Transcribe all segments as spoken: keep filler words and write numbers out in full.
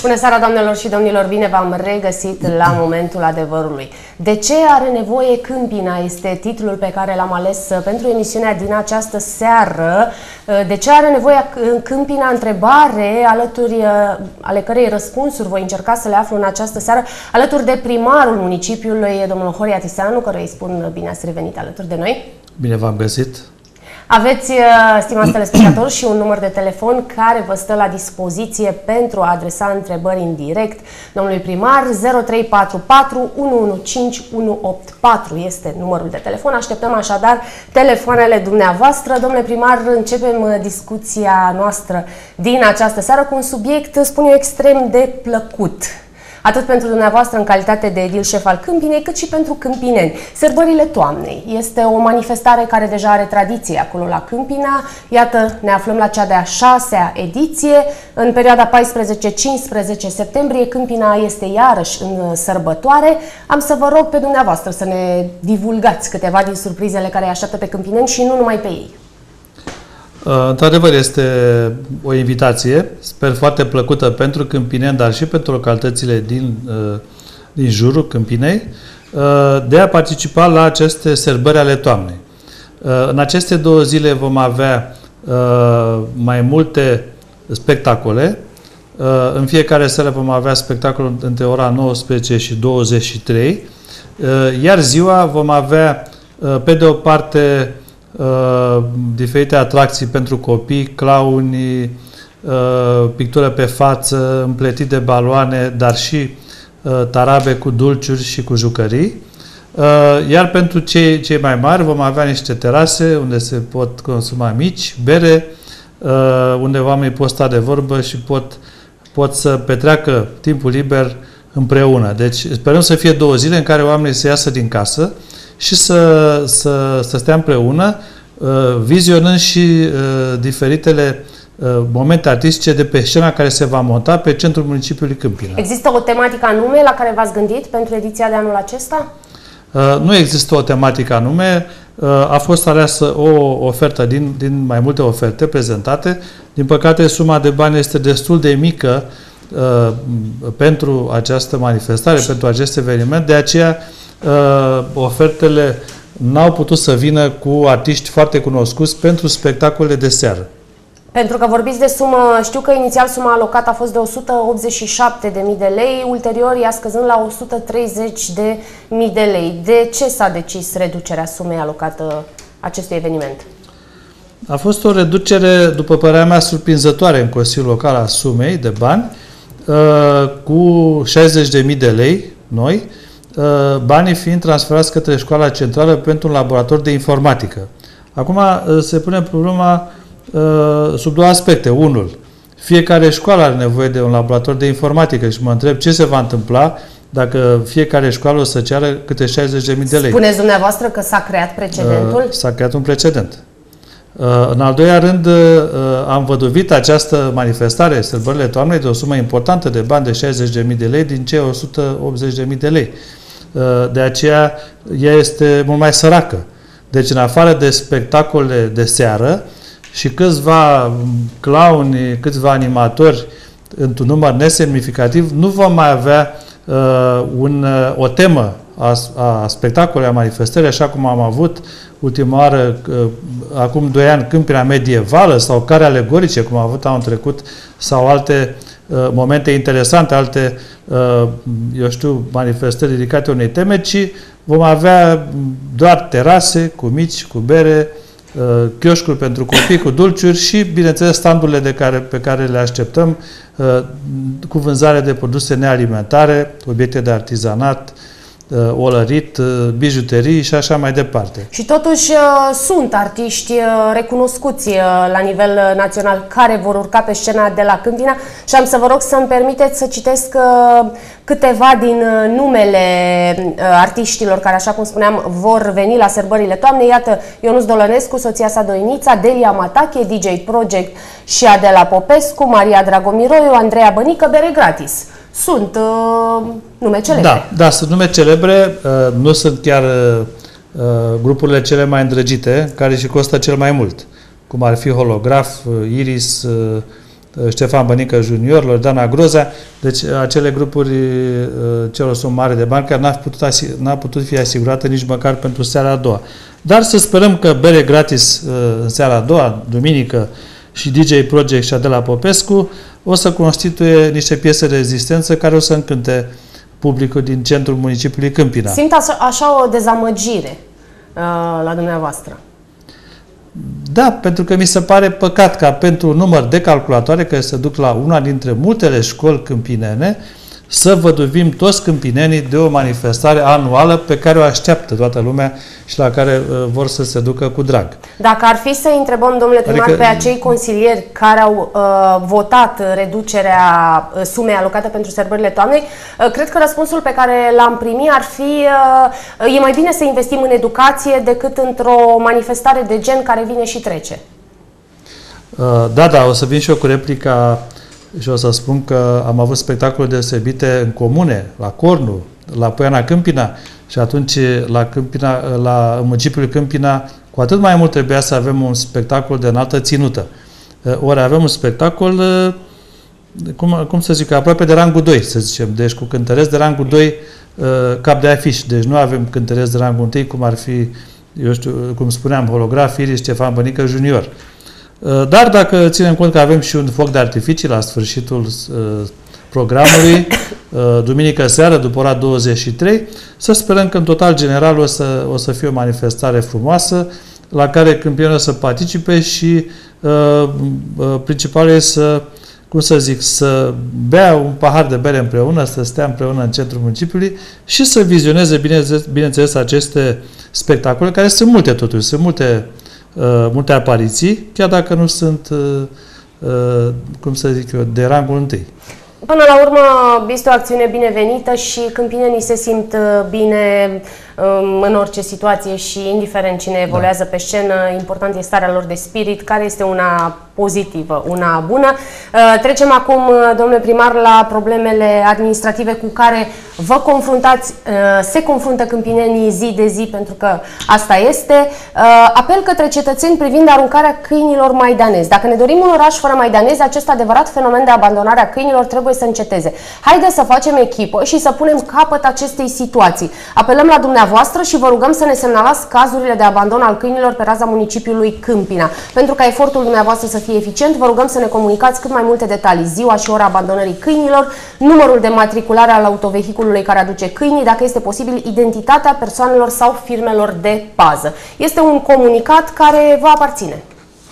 Bună seara, doamnelor și domnilor! Bine v-am regăsit la momentul adevărului. De ce are nevoie Câmpina? Este titlul pe care l-am ales pentru emisiunea din această seară. De ce are nevoie Câmpina? Întrebare alături ale cărei răspunsuri voi încerca să le aflu în această seară alături de primarul municipiului, domnul Horia Tiseanu, căruia îi spun bine ați revenit alături de noi. Bine v-am găsit! Aveți, stimați telespectatori, și un număr de telefon care vă stă la dispoziție pentru a adresa întrebări în direct domnului primar. Zero trei patru patru unu unu cinci unu opt patru este numărul de telefon. Așteptăm așadar telefoanele dumneavoastră. Domnule primar, începem discuția noastră din această seară cu un subiect, spun eu, extrem de plăcut. Atât pentru dumneavoastră în calitate de edil șef al Câmpinei, cât și pentru câmpineni. Sărbările Toamnei este o manifestare care deja are tradiție acolo la Câmpina. Iată, ne aflăm la cea de-a șasea ediție. În perioada paisprezece cincisprezece septembrie, Câmpina este iarăși în sărbătoare. Am să vă rog pe dumneavoastră să ne divulgați câteva din surprizele care îi așteaptă pe câmpineni și nu numai pe ei. Într-adevăr, este o invitație, sper foarte plăcută pentru câmpineni, dar și pentru localitățile din, din jurul Câmpinei, de a participa la aceste sărbări ale toamnei. În aceste două zile vom avea mai multe spectacole. În fiecare seară vom avea spectacol între ora nouăsprezece și douăzeci și trei, iar ziua vom avea, pe de o parte, Uh, diferite atracții pentru copii, clauni, uh, pictură pe față, împletit de baloane, dar și uh, tarabe cu dulciuri și cu jucării. Uh, iar pentru cei, cei mai mari vom avea niște terase unde se pot consuma mici, bere, uh, unde oamenii pot sta de vorbă și pot, pot să petreacă timpul liber împreună. Deci sperăm să fie două zile în care oamenii să iasă din casă și să, să, să stea împreună, vizionând și diferitele momente artistice de pe scena care se va monta pe centrul municipiului Câmpina. Există o tematică anume la care v-ați gândit pentru ediția de anul acesta? Nu există o tematică anume. A fost aleasă o ofertă din, din mai multe oferte prezentate. Din păcate, suma de bani este destul de mică pentru această manifestare, pentru acest eveniment. De aceea, Uh, ofertele n-au putut să vină cu artiști foarte cunoscuți pentru spectacole de seară. Pentru că vorbiți de sumă, știu că inițial suma alocată a fost de o sută optzeci și șapte de mii de lei, ulterior ea scăzând la o sută treizeci de mii de lei. De ce s-a decis reducerea sumei alocată acestui eveniment? A fost o reducere, după părerea mea, surprinzătoare în Consiliul Local a sumei de bani, uh, cu șaizeci de mii de lei noi, banii fiind transferați către școala centrală pentru un laborator de informatică. Acum se pune problema sub două aspecte. Unul, fiecare școală are nevoie de un laborator de informatică și mă întreb ce se va întâmpla dacă fiecare școală o să ceară câte șaizeci de mii de lei. Spuneți dumneavoastră că s-a creat precedentul? S-a creat un precedent. În al doilea rând, am văduvit această manifestare, sărbările toamnei, de o sumă importantă de bani de șaizeci de mii de lei din cei o sută optzeci de mii de lei. De aceea, ea este mult mai săracă. Deci, în afară de spectacole de seară și câțiva clauni, câțiva animatori într-un număr nesemnificativ, nu vom mai avea uh, un, o temă a, a spectacolului, a manifestării, așa cum am avut ultima oară, acum doi ani, Câmpina medievală sau care alegorice, cum am avut anul trecut, sau alte uh, momente interesante, alte, uh, eu știu, manifestări dedicate unei teme, ci vom avea doar terase cu mici, cu bere, uh, chioșcuri pentru copii, cu dulciuri și, bineînțeles, standurile de care, pe care le așteptăm, uh, cu vânzare de produse nealimentare, obiecte de artizanat, olărit, bijuterii și așa mai departe. Și totuși sunt artiști recunoscuți la nivel național care vor urca pe scena de la Câmpina și am să vă rog să-mi permiteți să citesc câteva din numele artiștilor care, așa cum spuneam, vor veni la sărbările toamnei. Iată, Ionuț Dolănescu, soția sa Doinița, Delia Matache, D J Project și Adela Popescu, Maria Dragomiroiu, Andreea Bănică, bere gratis. Sunt uh, nume celebre. Da, da, sunt nume celebre, uh, nu sunt chiar uh, grupurile cele mai îndrăgite, care și costă cel mai mult, cum ar fi Holograf, uh, Iris, uh, Ștefan Bănică Junior, Loredana Groza, deci acele grupuri cer o sumă mare de bani care n-a putut, n-a putut fi asigurată nici măcar pentru seara a doua. Dar să sperăm că bere gratis în seara a doua, duminică, și D J Project și Adela Popescu o să constituie niște piese de rezistență care o să încânte publicul din centrul municipiului Câmpina. Simt așa, așa o dezamăgire uh, la dumneavoastră. Da, pentru că mi se pare păcat ca pentru un număr de calculatoare care se duc la una dintre multele școli câmpinene să văduvim toți câmpinenii de o manifestare anuală pe care o așteaptă toată lumea și la care uh, vor să se ducă cu drag. Dacă ar fi să întrebăm, domnule primar, adică, pe acei consilieri care au uh, votat reducerea uh, sumei alocate pentru sărbările toamnei, uh, cred că răspunsul pe care l-am primit ar fi uh, e mai bine să investim în educație decât într-o manifestare de gen care vine și trece. Uh, da, da, o să vin și eu cu replica și o să spun că am avut spectacole deosebite în comune, la Cornu, la Poiana Câmpina și atunci la, Câmpina, la municipiul Câmpina cu atât mai mult trebuia să avem un spectacol de înaltă ținută. Ori avem un spectacol, cum, cum să zic, aproape de rangul doi, să zicem, deci cu cântăreți de rangul doi cap de afiș. Deci nu avem cântăreți de rangul unu, cum ar fi, eu știu, cum spuneam, Holograf, Iris, Ștefan Bănică Junior. Dar dacă ținem cont că avem și un foc de artificii la sfârșitul uh, programului, uh, duminică seară, după ora douăzeci și trei, să sperăm că în total general o să, o să fie o manifestare frumoasă la care câmpienii o să participe și uh, uh, principalul e să, cum să zic, să bea un pahar de bere împreună, să stea împreună în centrul municipiului și să vizioneze, bineînțeles, bineînțeles aceste spectacole, care sunt multe totuși, sunt multe Uh, multe apariții, chiar dacă nu sunt, uh, uh, cum să zic eu, de rangul întâi. Până la urmă, este o acțiune binevenită și câmpinenii se simt bine um, în orice situație și indiferent cine evoluează da. pe scenă, important este starea lor de spirit, care este una pozitivă, una bună. Uh, trecem acum, domnule primar, la problemele administrative cu care vă confruntați, uh, se confruntă câmpinenii zi de zi, pentru că asta este. Uh, apel către cetățeni privind aruncarea câinilor maidanezi. Dacă ne dorim un oraș fără maidanezi, acest adevărat fenomen de abandonare a câinilor trebuie să înceteze. Haideți să facem echipă și să punem capăt acestei situații. Apelăm la dumneavoastră și vă rugăm să ne semnalați cazurile de abandon al câinilor pe raza municipiului Câmpina. Pentru ca efortul dumneavoastră să fie eficient, vă rugăm să ne comunicați cât mai multe detalii, ziua și ora abandonării câinilor, numărul de matriculare al autovehiculului care aduce câinii, dacă este posibil, identitatea persoanelor sau firmelor de pază. Este un comunicat care vă aparține.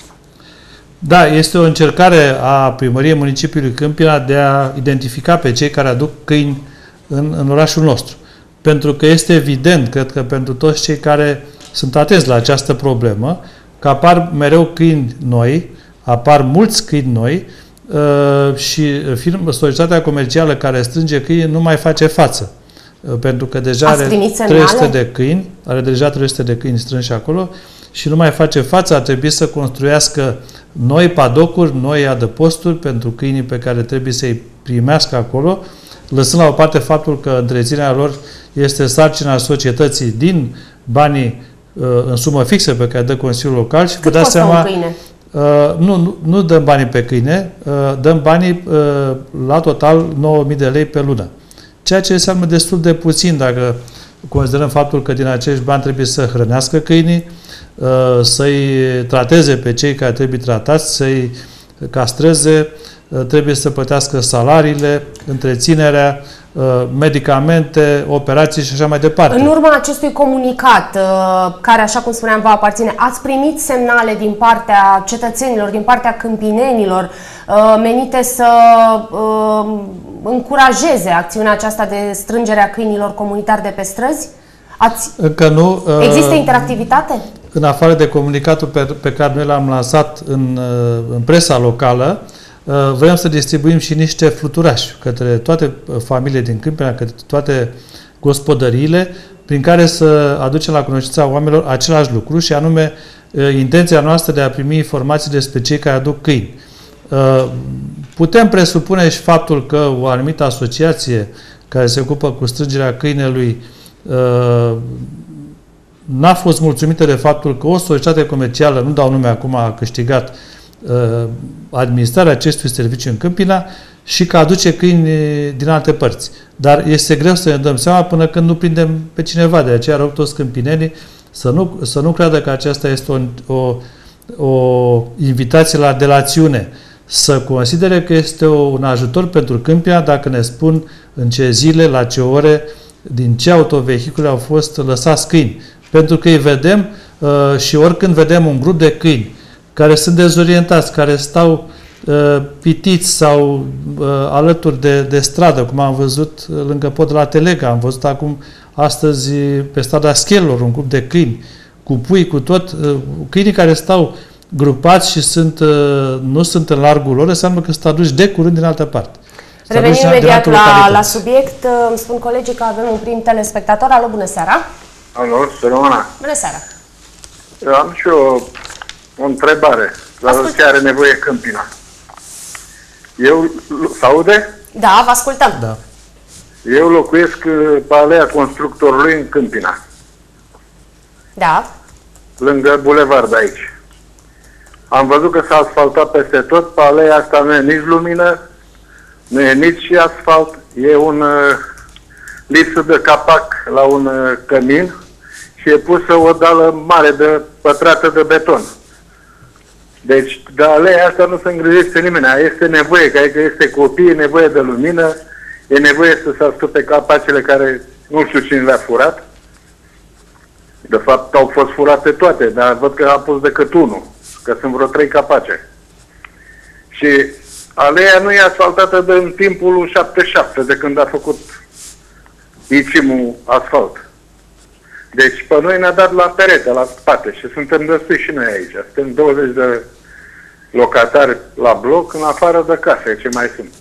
Da, este o încercare a Primăriei Municipiului Câmpina de a identifica pe cei care aduc câini în, în orașul nostru. Pentru că este evident, cred că pentru toți cei care sunt atenți la această problemă, că apar mereu câini noi, apar mulți câini noi uh, și firma, societatea comercială care strânge câini nu mai face față. Uh, pentru că deja are trei sute de câini, are deja trei sute de câini strânși acolo și nu mai face față, a trebuit să construiască noi padocuri, noi adăposturi pentru câinii pe care trebuie să-i primească acolo, lăsând la o parte faptul că întreținerea lor este sarcina societății din banii uh, în sumă fixă pe care dă Consiliul Local și cât vă dați seama, un câine? Uh, nu, nu, nu dăm banii pe câine, uh, dăm banii uh, la total nouă mii de lei pe lună. Ceea ce înseamnă destul de puțin dacă considerăm faptul că din acești bani trebuie să hrănească câinii, uh, să-i trateze pe cei care trebuie tratați, să-i castreze, uh, trebuie să plătească salariile, întreținerea, medicamente, operații și așa mai departe. În urma acestui comunicat, care, așa cum spuneam, vă aparține, ați primit semnale din partea cetățenilor, din partea câmpinenilor, menite să încurajeze acțiunea aceasta de strângere a câinilor comunitari de pe străzi? Ați... Încă nu. Există interactivitate? În afară de comunicatul pe, pe care noi l-am lansat în, în presa locală, vrem să distribuim și niște fluturași către toate familiile din Câmpina, către toate gospodăriile, prin care să aducem la cunoștința oamenilor același lucru și anume intenția noastră de a primi informații despre cei care aduc câini. Putem presupune și faptul că o anumită asociație care se ocupă cu strângerea câinelui n-a fost mulțumită de faptul că o societate comercială, nu dau nume acum, a câștigat administrarea acestui serviciu în Câmpina și că aduce câini din alte părți. Dar este greu să ne dăm seama până când nu prindem pe cineva. De aceea rog toți câmpinenii să nu, să nu creadă că aceasta este o, o, o invitație la delațiune. Să considere că este o, un ajutor pentru Câmpina dacă ne spun în ce zile, la ce ore, din ce autovehicule au fost lăsați câini. Pentru că îi vedem uh, și oricând vedem un grup de câini care sunt dezorientați, care stau uh, pitiți sau uh, alături de, de stradă, cum am văzut lângă pod la Telega, am văzut acum astăzi pe strada Schelor un grup de câini, cu pui, cu tot, uh, câinii care stau grupați și sunt, uh, nu sunt în largul lor, înseamnă că sunt aduși de curând din altă parte. Revenim imediat la, la subiect. Îmi spun colegii că avem un prim telespectator. Alo, bună seara! Alo, Romana. Bună seara! Eu am și o, o întrebare. La ce are nevoie Câmpina? Eu, s-aude? Da, vă ascultăm. Da. Eu locuiesc pe alea Constructorului în Câmpina. Da. Lângă bulevard aici. Am văzut că s-a asfaltat peste tot. Pe alea asta nu e nici lumină, nu e nici și asfalt. E un uh, lipsă de capac la un uh, cămin și e pusă o dală mare de pătrată de beton. Deci, de alea asta nu se îngrijește nimeni. Este nevoie, că este copii, e nevoie de lumină, e nevoie să se astupe capacele care nu știu cine le-a furat. De fapt, au fost furate toate, dar văd că a pus decât unul, că sunt vreo trei capace. Și aleea nu e asfaltată de în timpul șaptezeci și șapte, de când a făcut icimul asfalt. Deci pe noi ne-a dat la perete, la spate și suntem destui și noi aici. Suntem douăzeci de locatari la bloc, în afară de case, ce mai sunt.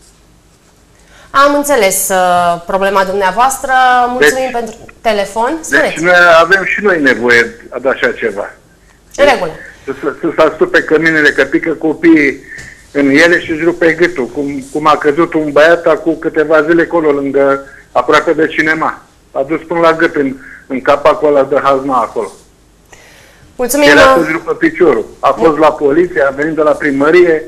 Am înțeles uh, problema dumneavoastră. Mulțumim deci, pentru telefon. Spuneți. Deci noi avem și noi nevoie de așa ceva. În regulă. Să, să, să se astupe căminele, că pică copiii în ele și își rupe gâtul. Cum, cum a căzut un băiat acum câteva zile acolo, lângă, aproape de cinema. A dus până la gât în, în capacul ăla de hazna acolo. Mulțumim. El a fost rupă piciorul. A fost la poliție, a venit de la primărie.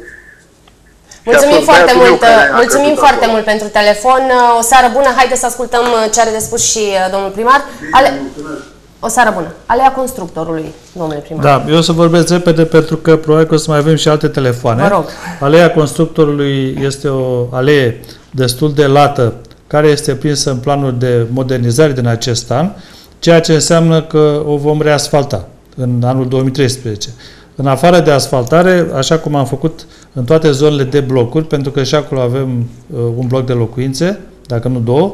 Mulțumim foarte mult, mulțumim foarte mult pentru telefon. O seară bună. Haideți să ascultăm ce are de spus și domnul primar. Ale... O seară bună. Alea Constructorului, domnule primar. Da, eu o să vorbesc repede pentru că probabil că o să mai avem și alte telefoane. Vă rog. Aleea Constructorului este o alee destul de lată care este prinsă în planul de modernizare din acest an, ceea ce înseamnă că o vom reasfalta în anul două mii treisprezece. În afară de asfaltare, așa cum am făcut în toate zonele de blocuri, pentru că și acolo avem uh, un bloc de locuințe, dacă nu două,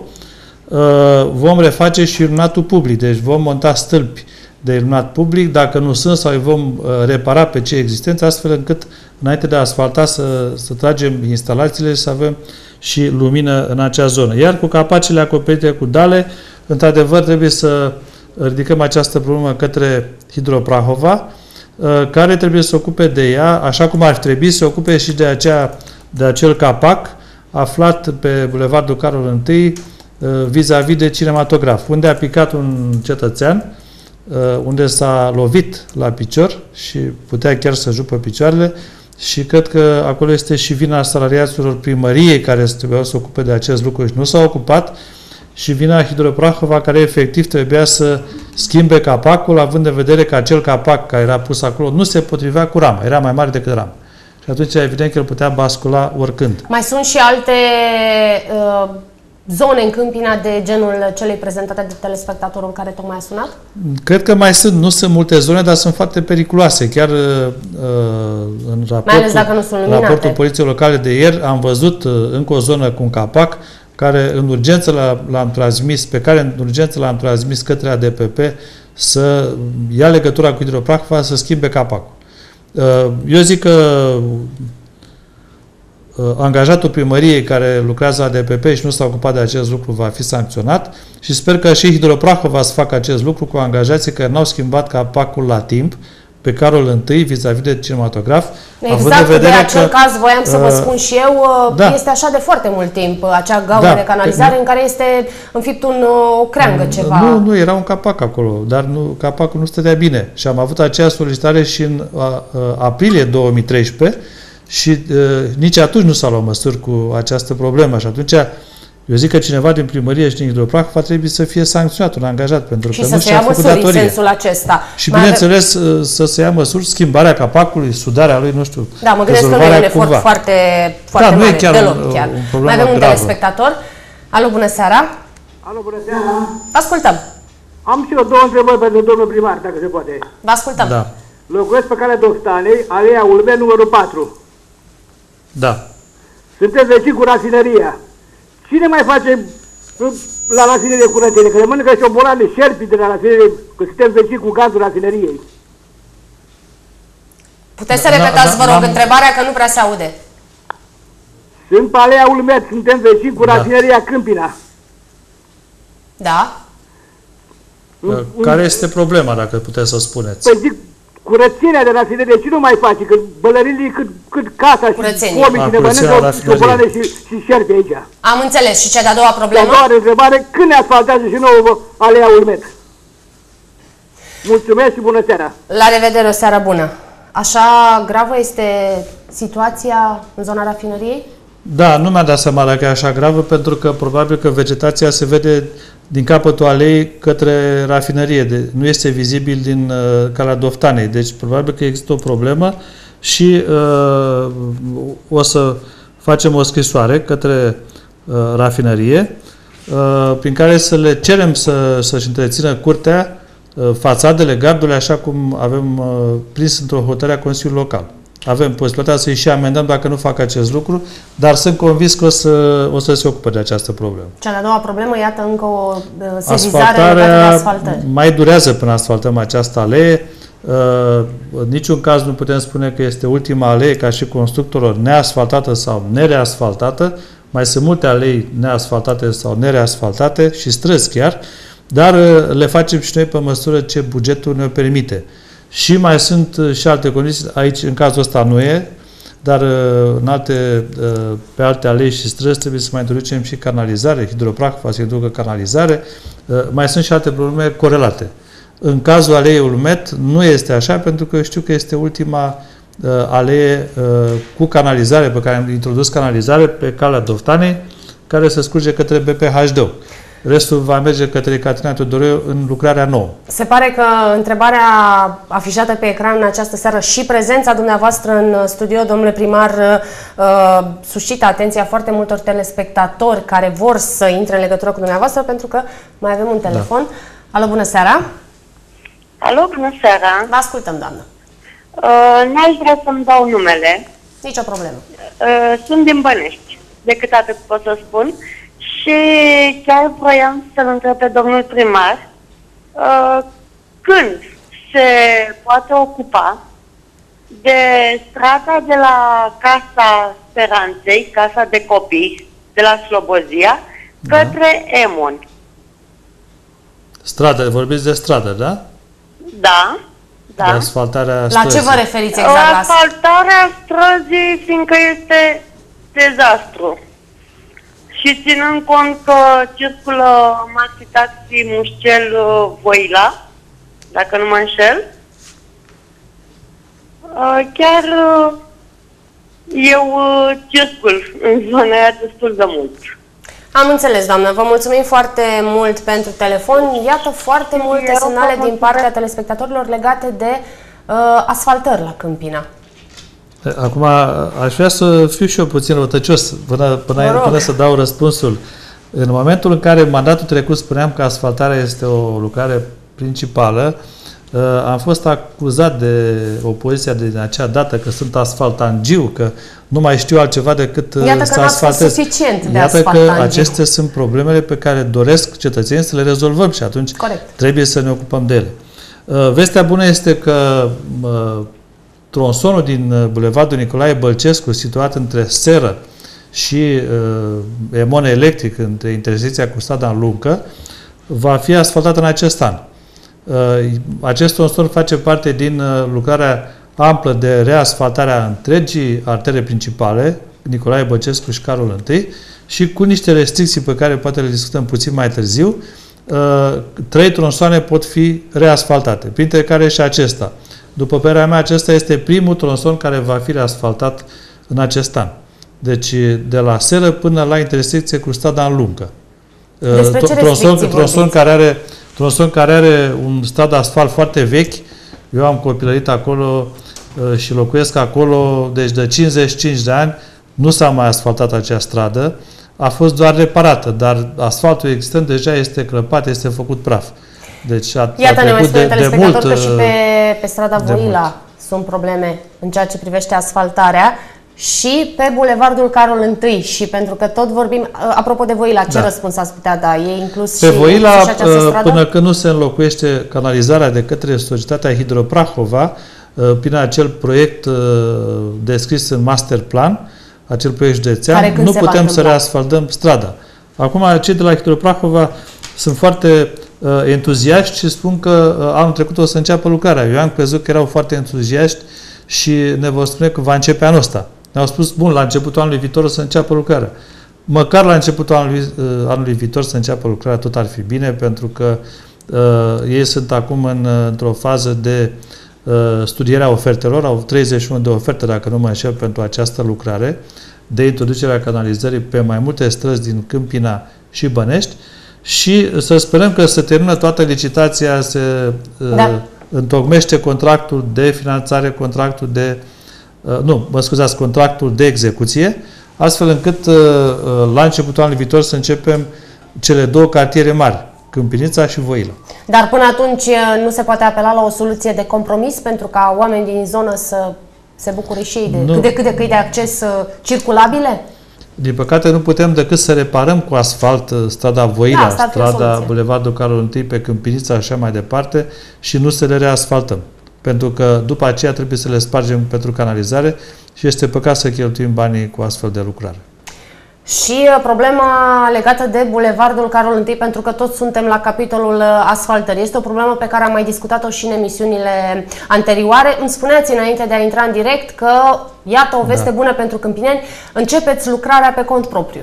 uh, vom reface și iluminatul public. Deci vom monta stâlpi de iluminat public, dacă nu sunt, sau îi vom uh, repara pe cei existenți, astfel încât, înainte de a asfalta, să, să tragem instalațiile și să avem și lumină în acea zonă. Iar cu capacele acoperite cu dale, într-adevăr, trebuie să ridicăm această problemă către Hidroprahova, care trebuie să se ocupe de ea, așa cum ar trebui să se ocupe și de, acea, de acel capac aflat pe Bulevardul Carol I, vis-a-vis de cinematograf, unde a picat un cetățean, unde s-a lovit la picior și putea chiar să jupă picioarele, și cred că acolo este și vina salariaților primăriei care trebuiau să se ocupe de acest lucru și nu s-au ocupat, și vina Hidroprahova, care efectiv trebuia să schimbe capacul, având în vedere că acel capac care era pus acolo nu se potrivea cu rama, era mai mare decât rama. Și atunci, evident că el putea bascula oricând. Mai sunt și alte uh, zone în Câmpina de genul celei prezentate de telespectatorul care tocmai a sunat? Cred că mai sunt, nu sunt multe zone, dar sunt foarte periculoase. Chiar uh, în raportul, raportul Poliției Locale de ieri am văzut uh, încă o zonă cu un capac care în urgență l-am transmis, pe care în urgență l-am transmis către A D P P să ia legătura cu Hidroprahova, să schimbe capacul. Eu zic că angajatul primăriei care lucrează la A D P P și nu s-a ocupat de acest lucru va fi sancționat și sper că și Hidroprahova să facă acest lucru cu angajații care n-au schimbat capacul la timp, pe Carol întâi vis-a-vis de cinematograf. Exact, de acel că, caz voiam să vă spun și eu, da. este așa de foarte mult timp, acea gaură da, de canalizare pe, în care este înfipt un, o creangă ceva. Nu, nu, era un capac acolo, dar nu, capacul nu stătea bine. Și am avut aceea solicitare și în a, a, aprilie două mii treisprezece și a, nici atunci nu s-au luat măsuri cu această problemă. Și atunci eu zic că cineva din primărie și din Hidroprag va trebui să fie sancționat, un angajat, pentru și că să nu se și-a ia făcut măsuri datorie. în sensul acesta. Și bineînțeles ave... să se ia măsuri, schimbarea capacului, sudarea lui, nu știu. Da, mă gândesc că nu e un efort cumva. foarte, foarte da, mare, nu e chiar deloc un, chiar. Un Mai avem un gravă. telespectator. Alo, bună seara! Alo, bună seara! Ascultăm! Am și eu două întrebări pentru domnul primar, dacă se poate. Vă ascultăm! Da. Locuiesc pe calea Doftanei, alea Ulme, numărul patru. Da. Sunteți vecini cu rafineria. Cine mai face la rafinerie curățenie? Că le mănâncă șobolane, șerpi de la rafinerie, că suntem vecini cu gazul rafineriei. Puteți să repetați, vă rog, întrebarea, că nu prea se aude. Sunt pe alea Ulmet, suntem vecini cu Da. rafineria Câmpina. Da? Care este problema, dacă puteți să spuneți? Păi zic, curățenia de rafinerie, ce nu mai face? Că bălărinii cât, cât casa Curățenie. și pomii A, și ne curățenia mănâncă rafineriei. șobolane și, și șerpi aici. Am înțeles. Și cea de-a doua La problemă? doua întrebare, când ne asfaltează și nouă alea Ulmet? Mulțumesc și bună seara! La revedere, o seară bună! Așa gravă este situația în zona rafineriei? Da, nu mi-a dat seama dacă e așa gravă, pentru că probabil că vegetația se vede din capătul aleei către rafinărie. De, nu este vizibil din uh, calea Doftanei. Deci probabil că există o problemă și uh, o să facem o scrisoare către uh, rafinărie uh, prin care să le cerem să, să-și întrețină curtea, uh, fațadele, gardurile, așa cum avem uh, prins într-o hotărâre a Consiliului Local. Avem posibilitatea să-i și amendăm dacă nu fac acest lucru, dar sunt convins că o să, o să se ocupe de această problemă. Cea de-a doua problemă, iată încă o sezizare legată de asfaltări. Mai durează până asfaltăm această alee. Uh, în niciun caz nu putem spune că este ultima alee ca și constructorul neasfaltată sau nereasfaltată. Mai sunt multe alei neasfaltate sau nereasfaltate și străzi chiar, dar uh, le facem și noi pe măsură ce bugetul ne permite. Și mai sunt și alte condiții, aici în cazul ăsta nu e, dar în alte, pe alte alei și străzi trebuie să mai introducem și canalizare, Hidroprag va să introducă canalizare, mai sunt și alte probleme corelate. În cazul aleei Ulmet nu este așa, pentru că știu că este ultima alee cu canalizare, pe care am introdus canalizare pe calea Doftanei, care se scurge către B P H D. Restul va merge către Caterina Teodoreu în lucrarea nouă. Se pare că întrebarea afișată pe ecran în această seară și prezența dumneavoastră în studio, domnule primar, uh, suscită atenția foarte multor telespectatori care vor să intre în legătură cu dumneavoastră, pentru că mai avem un telefon. Da. Alo, bună seara! Alo, bună seara! Vă ascultăm, doamnă. Uh, N-aș vrea să-mi dau numele. Nici o problemă. Uh, sunt din Bănești, decât atât pot să spun. Și chiar vroiam să-l întreb pe domnul primar uh, când se poate ocupa de strada de la Casa Speranței, Casa de Copii, de la Slobozia, da, către Emon. Stradă, vorbiți de stradă, da? Da, da. De asfaltarea La străzii. ce vă referiți exact? La asfaltarea străzii, fiindcă este dezastru. Și ținând cont că circulă maxi taxi Mușcel-Voila, dacă nu mă înșel, chiar eu circul în zona aia destul de mult. Am înțeles, doamnă. Vă mulțumim foarte mult pentru telefon. Iată foarte multe Eu semnale din partea telespectatorilor legate de uh, asfaltări la Câmpina. Acum, aș vrea să fiu și eu puțin răutăcios până, până, până să dau răspunsul. În momentul în care mandatul trecut spuneam că asfaltarea este o lucrare principală, am fost acuzat de opoziția din acea dată că sunt asfaltangiu, că nu mai știu altceva decât Iată să că asfaltez. suficient de Iată că asfaltangiu. acestea sunt problemele pe care doresc cetățenii să le rezolvăm și atunci Corect. trebuie să ne ocupăm de ele. Vestea bună este că tronsonul din Bulevardul Nicolae Bălcescu, situat între Seră și uh, Emon Electric, între intersecția cu strada în Luncă, va fi asfaltat în acest an. Acest tronson face parte din lucrarea amplă de reasfaltare a întregii artere principale, Nicolae Bălcescu și Carol I, și cu niște restricții pe care poate le discutăm puțin mai târziu, trei tronsoane pot fi reasfaltate, printre care și acesta. După părerea mea, acesta este primul tronson care va fi reasfaltat în acest an. Deci, de la Seră până la intersecție cu strada Luncă. Despre ce tronson, tronson, care are, tronson care are un strat de asfalt foarte vechi. Eu am copilărit acolo și locuiesc acolo, deci de cincizeci și cinci de ani nu s-a mai asfaltat acea stradă. A fost doar reparată, dar asfaltul existent deja este crăpat, este făcut praf. Deci a, Iată, a ne mai spune de, de mult, că și pe, pe strada Voila sunt probleme în ceea ce privește asfaltarea și pe bulevardul Carol I. Și pentru că tot vorbim, apropo de Voila, ce da. răspuns ați putea da? E inclus pe și, Voila, și această stradă? Până când nu se înlocuiește canalizarea de către Societatea Hidroprahova, prin acel proiect descris în master plan, acel proiect județean, nu putem să reasfaltăm strada. Acum, cei de la Hidroprahova sunt foarte uh, entuziaști și spun că uh, anul trecut o să înceapă lucrarea. Eu am crezut că erau foarte entuziaști și ne vor spune că va începe anul ăsta. Ne-au spus, bun, la începutul anului viitor o să înceapă lucrarea. Măcar la începutul anului, uh, anului viitor să înceapă lucrarea, tot ar fi bine, pentru că uh, ei sunt acum în, într-o fază de uh, studierea ofertelor. Au treizeci și unu de oferte, dacă nu mă înșel, pentru această lucrare de introducerea canalizării pe mai multe străzi din Câmpina și Bănești. Și să sperăm că se termină toată licitația, se da. uh, întocmește contractul de finanțare, contractul de, uh, nu, mă scuzați, contractul de execuție, astfel încât uh, la începutul anului viitor să începem cele două cartiere mari, Câmpinița și Voila. Dar până atunci nu se poate apela la o soluție de compromis pentru ca oamenii din zonă să se bucure și ei de cât de cât de căi de acces uh, circulabile? Din păcate nu putem decât să reparăm cu asfalt strada Voila, da, strada Bulevardul Carol I pe Câmpinița și așa mai departe și nu să le reasfaltăm. Pentru că după aceea trebuie să le spargem pentru canalizare și este păcat să cheltuim banii cu astfel de lucrare. Și problema legată de Bulevardul Carol I, pentru că toți suntem la capitolul asfaltării. Este o problemă pe care am mai discutat-o și în emisiunile anterioare. Îmi spuneați înainte de a intra în direct că, iată, o veste da. bună pentru câmpineni, începeți lucrarea pe cont propriu.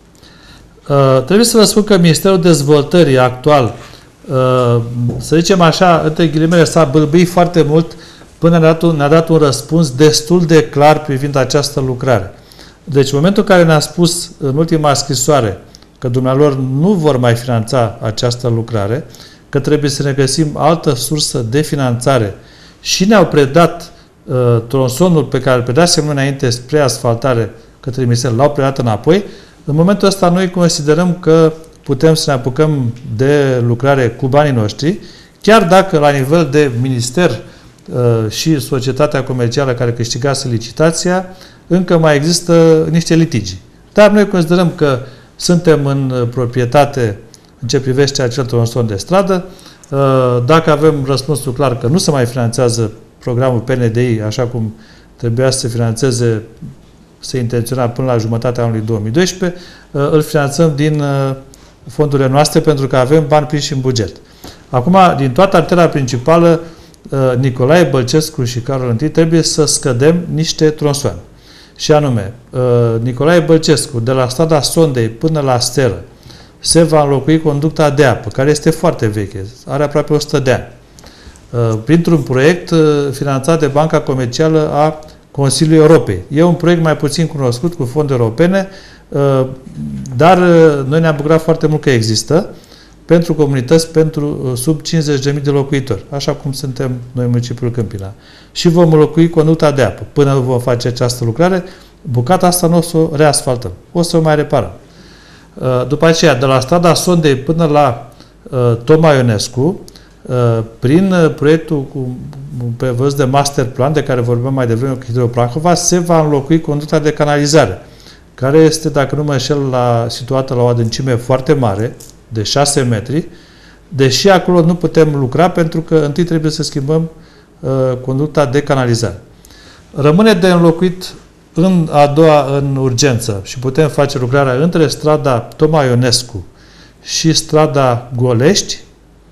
Uh, trebuie să vă spun că Ministerul Dezvoltării actual, uh, să zicem așa, între ghilimele, s-a bâlbâit foarte mult până ne-a dat, un, ne-a dat un răspuns destul de clar privind această lucrare. Deci, în momentul în care ne-a spus în ultima scrisoare că dumnealor nu vor mai finanța această lucrare, că trebuie să ne găsim altă sursă de finanțare și ne-au predat uh, tronsonul pe care îl predasem înainte spre asfaltare către minister, l-au predat înapoi, în momentul ăsta noi considerăm că putem să ne apucăm de lucrare cu banii noștri, chiar dacă la nivel de minister uh, și societatea comercială care câștigase licitația, încă mai există niște litigi. Dar noi considerăm că suntem în proprietate în ce privește acel tronson de stradă. Dacă avem răspunsul clar că nu se mai finanțează programul P N D I așa cum trebuia să se finanțeze, se intenționa până la jumătatea anului două mii doisprezece, îl finanțăm din fondurile noastre pentru că avem bani prinși în buget. Acum, din toată artera principală, Nicolae Bălcescu și Carol I trebuie să scădem niște tronsoane. Și anume, Nicolae Bălcescu, de la strada Sondei până la Steră, se va înlocui conducta de apă, care este foarte veche, are aproape o sută de ani, printr-un proiect finanțat de Banca Comercială a Consiliului Europei. E un proiect mai puțin cunoscut, cu fonduri europene, dar noi ne-am bucurat foarte mult că există pentru comunități pentru sub cincizeci de mii de locuitori, așa cum suntem noi municipiul Câmpina. Și vom înlocui conducta de apă. Până vom face această lucrare, bucata asta nu o să o reasfaltăm, o să o mai reparăm. După aceea, de la strada Sondei până la Toma Ionescu, prin proiectul cu prevăzut de master plan, de care vorbeam mai devreme cu Hidroprahova, se va înlocui conducta de canalizare, care este, dacă nu mă înșel, la, situată la o adâncime foarte mare, de șase metri, deși acolo nu putem lucra pentru că întâi trebuie să schimbăm uh, conducta de canalizare. Rămâne de înlocuit în a doua, în urgență, și putem face lucrarea între strada Toma Ionescu și strada Golești,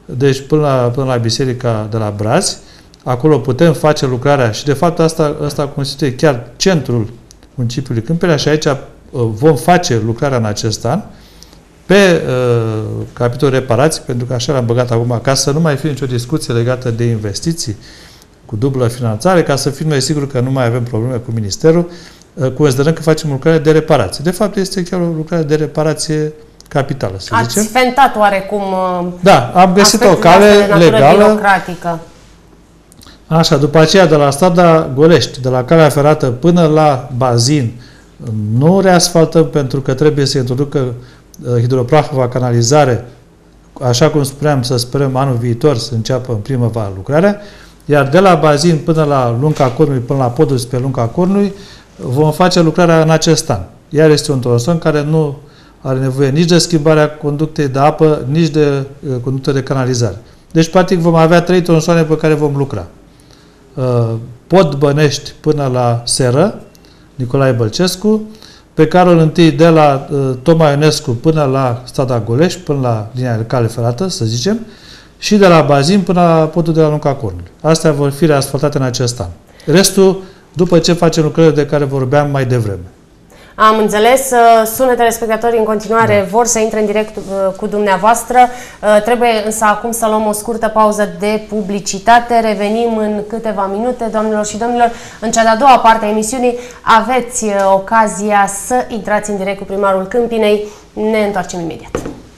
deci până la, până la biserica de la Brazi. Acolo putem face lucrarea și de fapt asta, asta constituie chiar centrul municipiului Câmpina și aici vom face lucrarea în acest an pe uh, capitolul reparații, pentru că așa l-am băgat acum, ca să nu mai fie nicio discuție legată de investiții cu dublă finanțare, ca să fim noi siguri că nu mai avem probleme cu Ministerul, uh, considerăm că facem lucrare de reparație. De fapt, este chiar o lucrare de reparație capitală, să Ați zicem. fentat oarecum Da, am găsit o cale legală. Birocratică. Așa, după aceea, de la strada Golești, de la calea ferată până la bazin, nu reasfaltăm pentru că trebuie să introducă hidroprahova canalizare, așa cum spuneam, să sperăm anul viitor să înceapă în primăvară lucrarea, iar de la bazin până la Lunca Cornului, până la podul spre Lunca Cornului, vom face lucrarea în acest an. Iar este un tronson care nu are nevoie nici de schimbarea conductei de apă, nici de conductă de canalizare. Deci, practic, vom avea trei tronsoane pe care vom lucra. Pod Bănești până la Seră, Nicolae Bălcescu, pe carul întâi de la uh, Toma Ionescu până la strada Golești, până la linia de cale ferată, să zicem, și de la bazin până la podul de la Lunca Cornului. Astea vor fi reasfaltate în acest an. Restul, după ce facem lucrările de care vorbeam mai devreme. Am înțeles. Sună telespectatorii în continuare, da. Vor să intre în direct cu dumneavoastră. Trebuie însă acum să luăm o scurtă pauză de publicitate. Revenim în câteva minute, doamnelor și domnilor. În cea de-a doua parte a emisiunii aveți ocazia să intrați în direct cu primarul Câmpinei. Ne întoarcem imediat.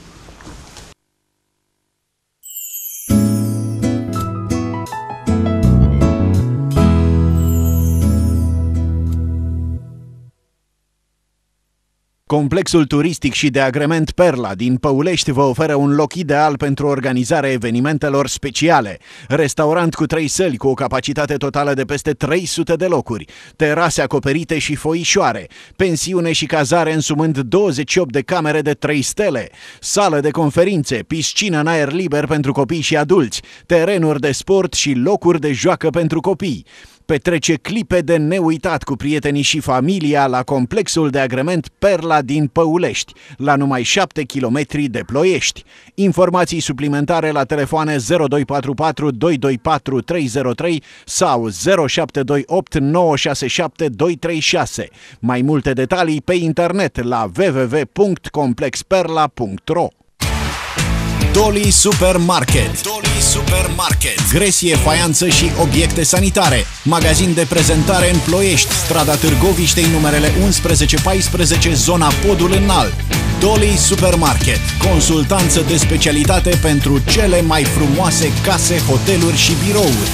Complexul turistic și de agrement Perla din Păulești vă oferă un loc ideal pentru organizarea evenimentelor speciale. Restaurant cu trei săli cu o capacitate totală de peste trei sute de locuri, terase acoperite și foișoare, pensiune și cazare însumând douăzeci și opt de camere de trei stele, sală de conferințe, piscină în aer liber pentru copii și adulți, terenuri de sport și locuri de joacă pentru copii. Petrece clipe de neuitat cu prietenii și familia la complexul de agrement Perla din Păulești, la numai șapte kilometri de Ploiești. Informații suplimentare la telefoane zero doi patru patru doi doi patru trei zero trei sau zero șapte doi opt nouă șase șapte doi trei șase. Mai multe detalii pe internet la w w w punct complex perla punct ro. Doli Supermarket. Doli Supermarket. Gresie, faianță și obiecte sanitare. Magazin de prezentare în Ploiești, strada Târgoviștei, numerele unsprezece paisprezece, zona Podul Înalt. Doli Supermarket. Consultanță de specialitate pentru cele mai frumoase case, hoteluri și birouri.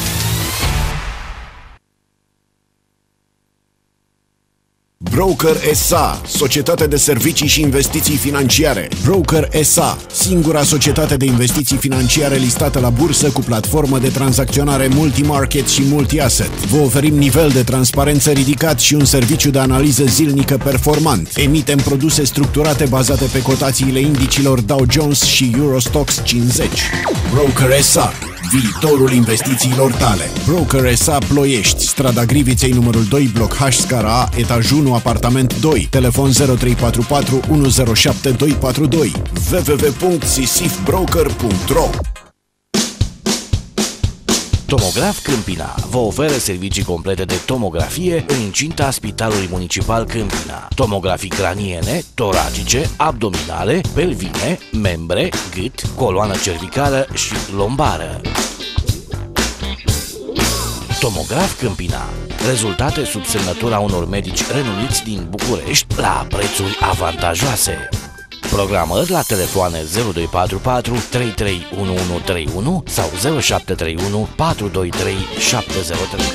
Broker S A, societate de servicii și investiții financiare. Broker S A, singura societate de investiții financiare listată la bursă cu platformă de tranzacționare multi-market și multi-asset. Vă oferim nivel de transparență ridicat și un serviciu de analiză zilnică performant. Emitem produse structurate bazate pe cotațiile indicilor Dow Jones și Eurostoxx cincizeci. Broker S A, viitorul investițiilor tale. Broker S A Ploiești, strada Griviței, numărul doi, bloc H, scara A, etaj unu, apartament doi, telefon zero trei patru patru unu zero șapte doi patru doi, w w w punct sisif broker punct ro. Tomograf Câmpina vă oferă servicii complete de tomografie în incinta Spitalului Municipal Câmpina. Tomografii craniene, toracice, abdominale, pelvine, membre, gât, coloană cervicală și lombară. Tomograf Câmpina. Rezultate sub semnătura unor medici renumiți din București la prețuri avantajoase. Programări la telefoane zero doi patru patru trei trei unu unu trei unu sau zero șapte trei unu patru doi trei șapte zero trei.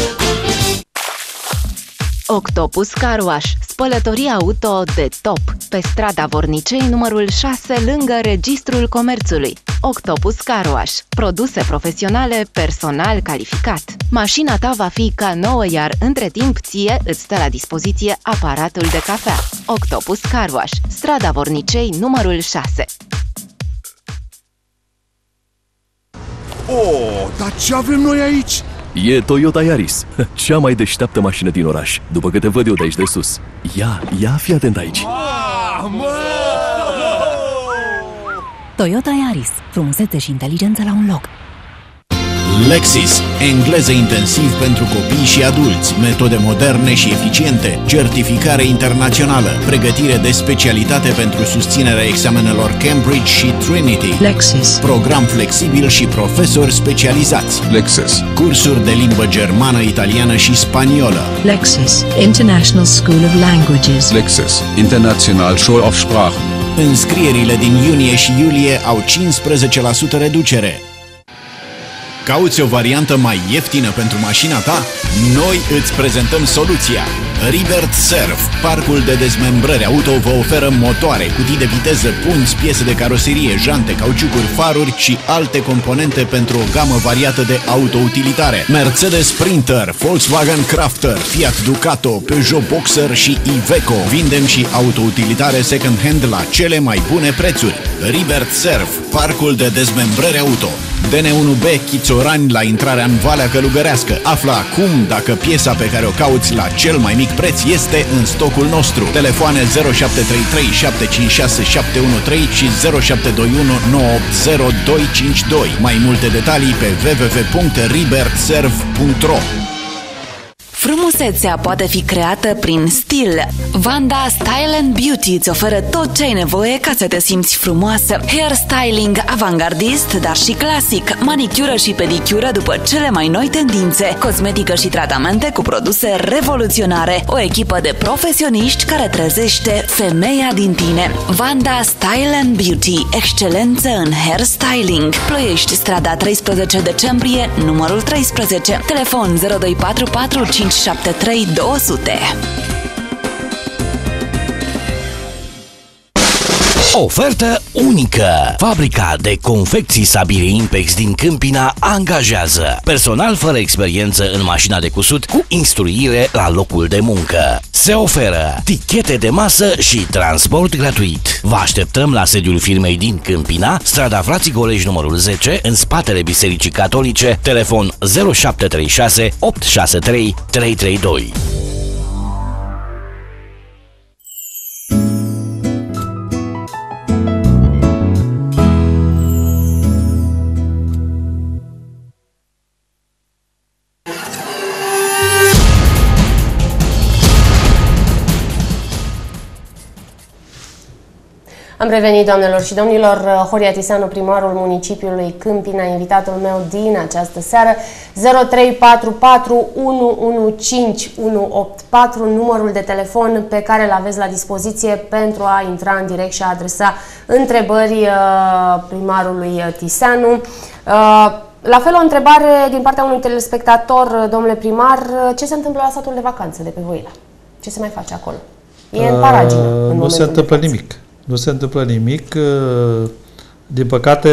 Octopus Car Wash, spălătorie auto de top, pe strada Vornicei, numărul șase, lângă Registrul Comerțului. Octopus Car Wash, produse profesionale, personal calificat. Mașina ta va fi ca nouă, iar între timp ție îți stă la dispoziție aparatul de cafea. Octopus Car Wash, strada Vornicei, numărul șase. Oh, dar ce avem noi aici? E Toyota Yaris, cea mai deșteaptă mașină din oraș, după câte văd eu de aici de sus. Ia, ia, fii atent aici. Ah, mă! Toyota Yaris. Frumusețe și inteligență la un loc. Lexis, engleză intensiv pentru copii și adulți, metode moderne și eficiente, certificare internațională, pregătire de specialitate pentru susținerea examenelor Cambridge și Trinity. Lexis. Program flexibil și profesori specializați. Lexis. Cursuri de limbă germană, italiană și spaniolă. Lexis. International School of Languages. Lexis. International Schule of Sprachen. Înscrierile din iunie și iulie au cincisprezece la sută reducere. Cauți o variantă mai ieftină pentru mașina ta? Noi îți prezentăm soluția! Ribert Serv, parcul de dezmembrări auto, vă oferă motoare, cutii de viteză, punți, piese de caroserie, jante, cauciucuri, faruri și alte componente pentru o gamă variată de autoutilitare. Mercedes Sprinter, Volkswagen Crafter, Fiat Ducato, Peugeot Boxer și Iveco. Vindem și autoutilitare second-hand la cele mai bune prețuri. Ribert Serv, parcul de dezmembrări auto. D N unu B Chițorani la intrarea în Valea Călugărească. Află acum dacă piesa pe care o cauți la cel mai mic preț este în stocul nostru. Telefoane zero șapte trei trei șapte cinci șase șapte unu trei și zero șapte doi unu nouă opt zero doi cinci doi. Mai multe detalii pe w w w punct ribert serv punct ro. Frumusețea poate fi creată prin stil. Vanda Style and Beauty îți oferă tot ce ai nevoie ca să te simți frumoasă. Hairstyling avantgardist, dar și clasic, manicură și pedicură după cele mai noi tendințe, cosmetică și tratamente cu produse revoluționare. O echipă de profesioniști care trezește femeia din tine. Vanda Style and Beauty, excelență în hairstyling. Ploiești, strada treisprezece decembrie, numărul treisprezece. Telefon zero doi patru patru cinci șapte trei două zero zero. Ofertă unică! Fabrica de confecții Sabire Impex din Câmpina angajează personal fără experiență în mașina de cusut cu instruire la locul de muncă. Se oferă tichete de masă și transport gratuit. Vă așteptăm la sediul firmei din Câmpina, strada Frații Golești numărul zece, în spatele Bisericii Catolice, telefon zero șapte trei șase opt șase trei trei trei doi. Am revenit, doamnelor și domnilor. Horia Tiseanu, primarul municipiului Câmpina, invitatul meu din această seară. zero trei patru patru unu unu cinci unu opt patru, numărul de telefon pe care îl aveți la dispoziție pentru a intra în direct și a adresa întrebări primarului Tiseanu. La fel, o întrebare din partea unui telespectator, domnule primar: ce se întâmplă la satul de vacanță de pe Văila? Ce se mai face acolo? E în paragină. În nu se întâmplă nimic. Nu se întâmplă nimic. Din păcate,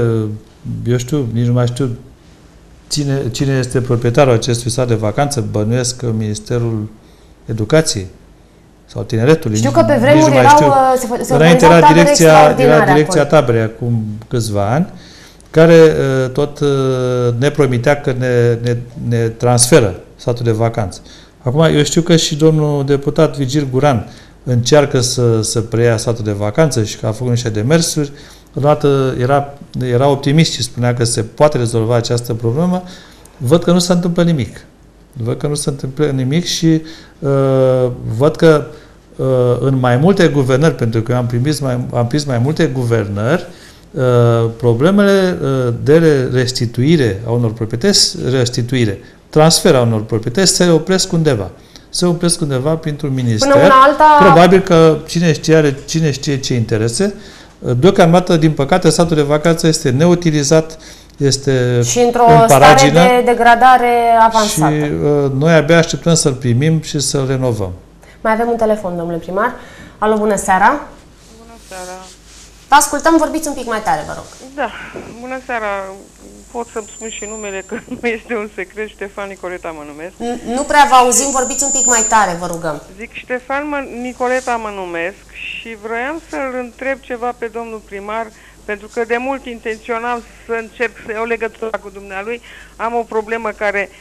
eu știu, nici nu mai știu cine, cine este proprietarul acestui sat de vacanță. Bănuiesc că Ministerul Educației sau Tineretului. Știu că pe vremuri erau, se, se înainte era direcția, era direcția taberei acum câțiva ani, care tot ne promitea că ne, ne, ne transferă satul de vacanță. Acum, eu știu că și domnul deputat Vigil Guran încearcă să, să preia satul de vacanță și că a făcut niște demersuri. Odată era, era optimist și spunea că se poate rezolva această problemă. Văd că nu se întâmplă nimic. Văd că nu se întâmplă nimic și uh, văd că uh, în mai multe guvernări, pentru că eu am primit mai, am prins mai multe guvernări, uh, problemele uh, de restituire a unor proprietăți, restituire, transfer a unor proprietăți se opresc undeva. Se opresc undeva printr-un minister. Până una alta... Probabil că cine știe, are, cine știe ce interese. Deocamdată, din păcate, satul de vacanță este neutilizat, este și într-o în stare de degradare avansată. Și uh, noi abia așteptăm să-l primim și să-l renovăm. Mai avem un telefon, domnule primar. Alo, bună seara! Bună seara! Vă ascultăm, vorbiți un pic mai tare, vă rog. Da, bună seara! Pot să-mi spun și numele, că nu este un secret. Ștefan Nicoleta mă numesc. Nu prea vă auzim, vorbiți un pic mai tare, vă rugăm. Zic, Ștefan Nicoleta mă numesc și vroiam să-l întreb ceva pe domnul primar, pentru că de mult intenționam să încerc să iau legătura cu dumnealui. Am o problemă care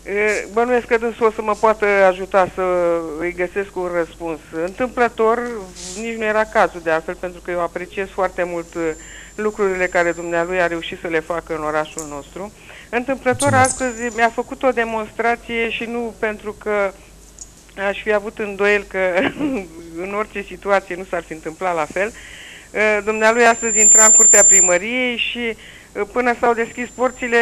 Bănuiesc că dânsul o să mă poată ajuta să îi găsesc un răspuns. Întâmplător, nici nu era cazul de altfel, pentru că eu apreciez foarte mult lucrurile care dumnealui a reușit să le facă în orașul nostru. Întâmplător, astăzi mi-a făcut o demonstrație și nu pentru că aș fi avut îndoiel că în orice situație nu s-ar fi întâmplat la fel. Dumnealui astăzi intra în curtea primăriei și până s-au deschis porțile,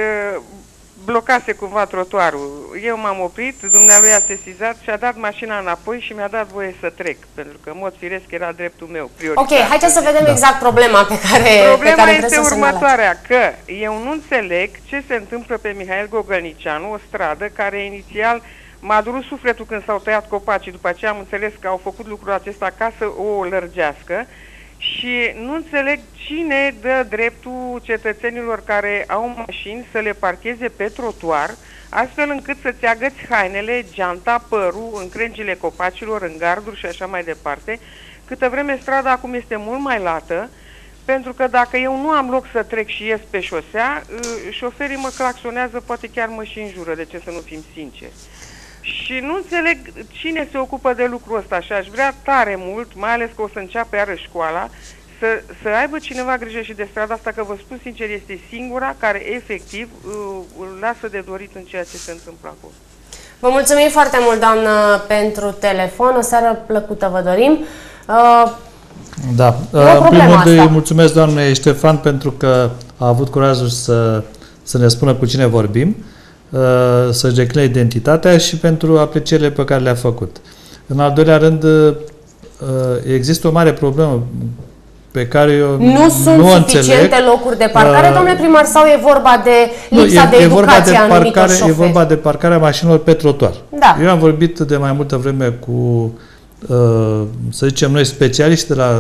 blocase cumva trotuarul. Eu m-am oprit, dumnealui a sesizat și a dat mașina înapoi și mi-a dat voie să trec, pentru că în mod firesc era dreptul meu, prioritar. Ok, haideți să vedem da. exact problema pe care Problema pe care este următoarea, că eu nu înțeleg ce se întâmplă pe Mihail Gogălnicianu, o stradă care inițial m-a durut sufletul când s-au tăiat copacii, după aceea am înțeles că au făcut lucrul acesta ca să o lărgească. Și nu înțeleg cine dă dreptul cetățenilor care au mașini să le parcheze pe trotuar, astfel încât să-ți agăți hainele, geanta, părul, în crengile copacilor, în garduri și așa mai departe, câtă vreme strada acum este mult mai lată, pentru că dacă eu nu am loc să trec și ies pe șosea, șoferii mă claxonează, poate chiar mă și înjură, de ce să nu fim sinceri. Și nu înțeleg cine se ocupă de lucrul ăsta și aș vrea tare mult, mai ales că o să înceapă iară școala, să, să aibă cineva grijă și de strada asta, că vă spun sincer, este singura care efectiv îl lasă de dorit în ceea ce se întâmplă acolo. Vă mulțumim foarte mult, doamnă, pentru telefon. O seară plăcută vă dorim. Uh, da, uh, în primul rând îi mulțumesc doamnei Ștefan pentru că a avut curajul să, să ne spună cu cine vorbim, să-și decline identitatea și pentru aprecierile pe care le-a făcut. În al doilea rând, există o mare problemă pe care eu nu, nu sunt nu suficiente înțeleg. locuri de parcare, uh, domnule primar, sau e vorba de lipsa nu, e, de educație a anumitor șoferi? E vorba de parcarea mașinilor pe trotuar. Da. Eu am vorbit de mai multă vreme cu, să zicem noi, specialiști de la